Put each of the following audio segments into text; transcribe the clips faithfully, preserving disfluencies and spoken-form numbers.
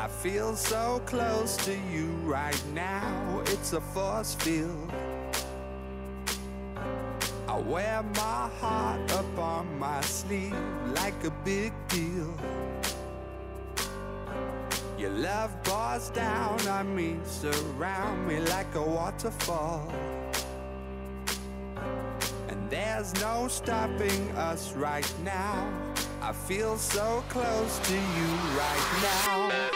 I feel so close to you right now, it's a force field. I wear my heart up on my sleeve like a big deal. Your love pours down on me, surround me like a waterfall. And there's no stopping us right now. I feel so close to you right now.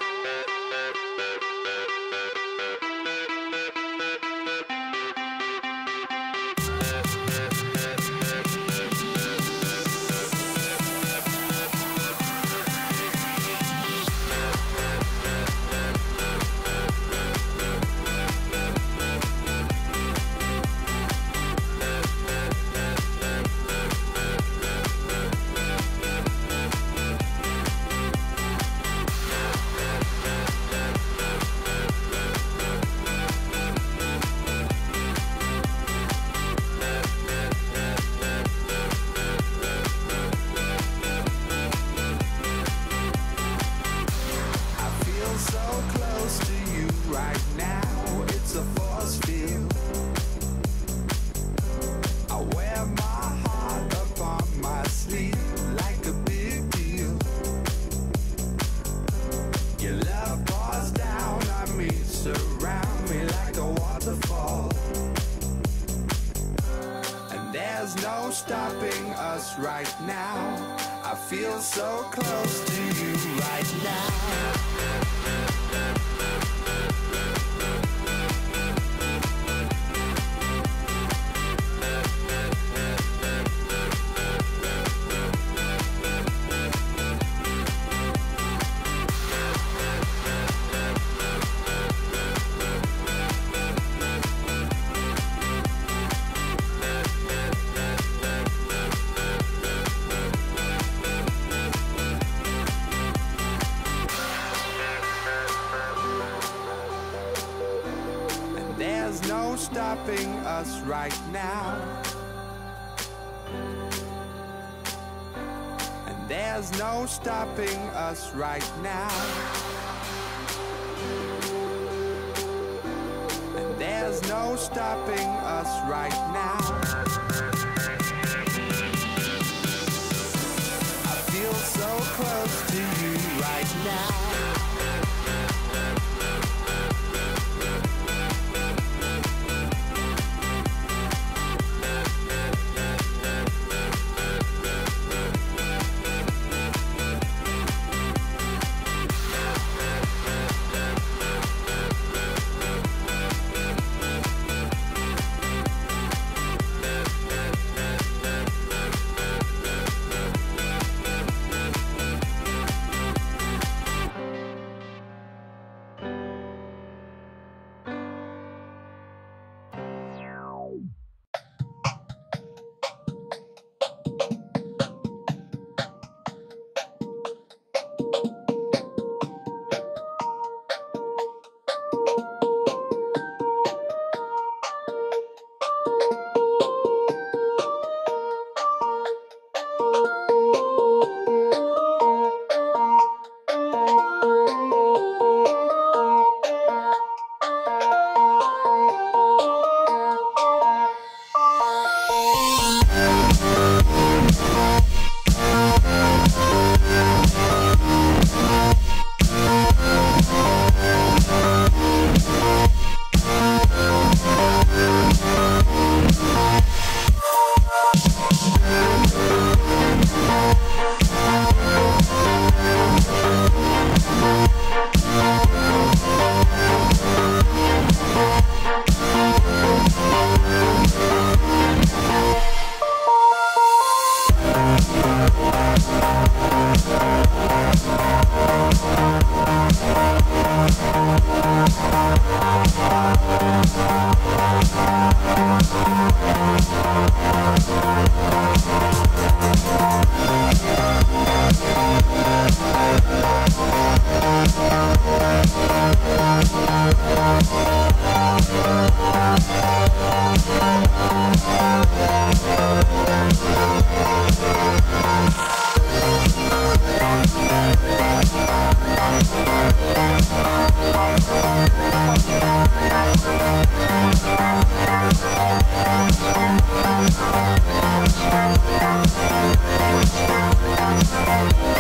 There's no stopping us right now. I feel so close to you right now. There's no stopping us right now. And there's no stopping us right now. And there's no stopping us right now. I feel so close to you right now. Yeah. We'll be right back.